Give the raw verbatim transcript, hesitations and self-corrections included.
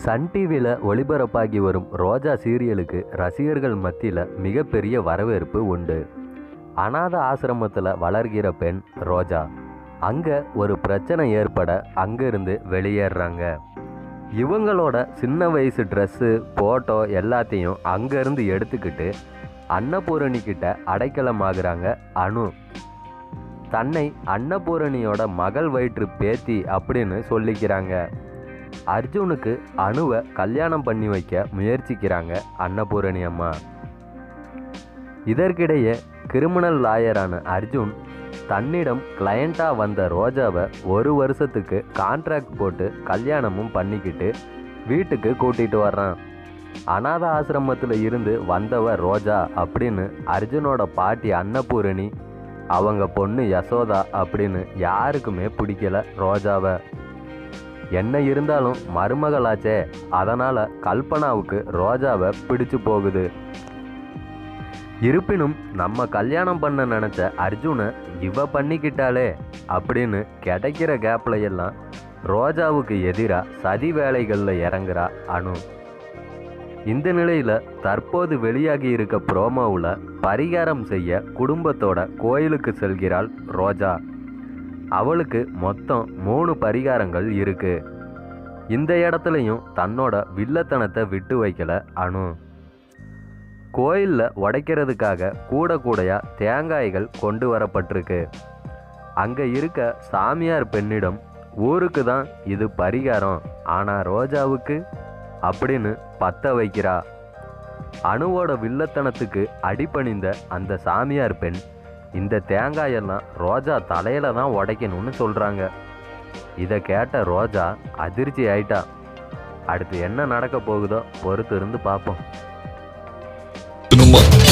Sun டிவியில் ஒளிபரப்பாகி வரும் ரோஜா சீரியலுக்கு ரசிகர்கள் மத்தியில் மிகப்பெரிய வரவேற்பு உண்டு. அநாத ஆசிரமத்தில் வளர்கிற பெண் ரோஜா அங்கே ஒரு பிரச்சனை ஏற்பட அங்கேருந்து வெளியேறாங்க. இவங்களோட சின்ன வயசு ட்ரெஸ்ஸு ஃபோட்டோ எல்லாத்தையும் அங்கேருந்து எடுத்துக்கிட்டு அன்னபூரணிக்கிட்ட அடைக்கலமாகறாங்க அனு. தன்னை அன்னபூரணியோட மகள் வயிற்று பேத்தி அப்படின்னு சொல்லிக்கிறாங்க. அர்ஜுனுக்கு அணுவை கல்யாணம் பண்ணி வைக்க முயற்சிக்கிறாங்க அன்னபூரணி அம்மா. இதற்கிடையே கிரிமினல் லாயரான அர்ஜுன் தன்னிடம் கிளையண்ட்டாக வந்த ரோஜாவை ஒரு வருஷத்துக்கு கான்ட்ராக்ட் போட்டு கல்யாணமும் பண்ணிக்கிட்டு வீட்டுக்கு கூட்டிகிட்டு வர்றான். அநாத ஆசிரமத்தில் இருந்து வந்தவ ரோஜா அப்படின்னு அர்ஜுனோட பாட்டி அன்னபூரணி, அவங்க பொண்ணு யசோதா அப்படின்னு யாருக்குமே பிடிக்கல ரோஜாவை. என்ன இருந்தாலும் மருமகளாச்சே, அதனால் கல்பனாவுக்கு ரோஜாவை பிடிச்சு போகுது. இருப்பினும் நம்ம கல்யாணம் பண்ண நினச்ச அர்ஜுனை இவ பண்ணிக்கிட்டாலே அப்படின்னு கிடைக்கிற கேப்பில் எல்லாம் ரோஜாவுக்கு எதிராக சதி வேலைகளில் இறங்குறா அனு. இந்த நிலையில் தற்போது வெளியாகி இருக்க ப்ரோமோவில் பரிகாரம் செய்ய குடும்பத்தோட கோயிலுக்கு செல்கிறாள் ரோஜா. அவளுக்கு மொத்தம் மூணு பரிகாரங்கள் இருக்கு. இந்த இடத்துலையும் தன்னோட வில்லத்தனத்தை விட்டு வைக்கல அனு. கோயிலில் உடைக்கிறதுக்காக கூட கூடையா தேங்காய்கள் கொண்டு வரப்பட்டிருக்கு. அங்கே இருக்க சாமியார் பெண்ணிடம் ஊருக்கு தான் இது பரிகாரம், ஆனால் ரோஜாவுக்கு அப்படின்னு பத்த வைக்கிறா. அணுவோட வில்லத்தனத்துக்கு அடிபணிந்த அந்த சாமியார் பெண் இந்த தேங்காயெல்லாம் ரோஜா தலையில தான் உடைக்கணும்னு சொல்கிறாங்க. இதை கேட்ட ரோஜா அதிர்ச்சி ஆயிட்டா. அடுத்து என்ன நடக்க போகுதோ பொறுத்து இருந்து பார்ப்போம்.